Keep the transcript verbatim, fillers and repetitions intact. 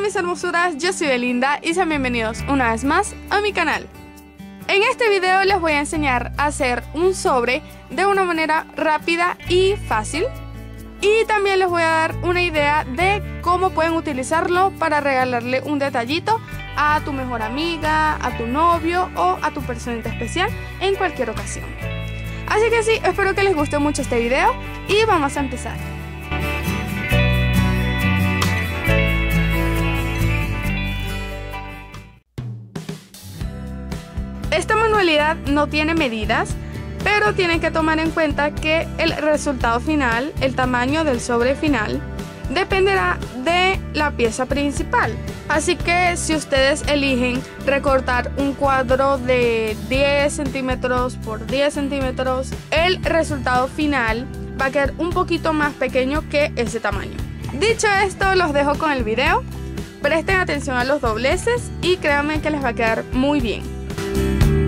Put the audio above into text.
mis hermosuras, yo soy Belinda y sean bienvenidos una vez más a mi canal. En este video les voy a enseñar a hacer un sobre de una manera rápida y fácil. Y también les voy a dar una idea de cómo pueden utilizarlo para regalarle un detallito a tu mejor amiga, a tu novio o a tu personita especial en cualquier ocasión. Así que sí, espero que les guste mucho este video y vamos a empezar. Esta manualidad no tiene medidas, pero tienen que tomar en cuenta que el resultado final, el tamaño del sobre final, dependerá de la pieza principal. Así que si ustedes eligen recortar un cuadro de diez centímetros por diez centímetros, el resultado final va a quedar un poquito más pequeño que ese tamaño. Dicho esto, los dejo con el video. Presten atención a los dobleces y créanme que les va a quedar muy bien.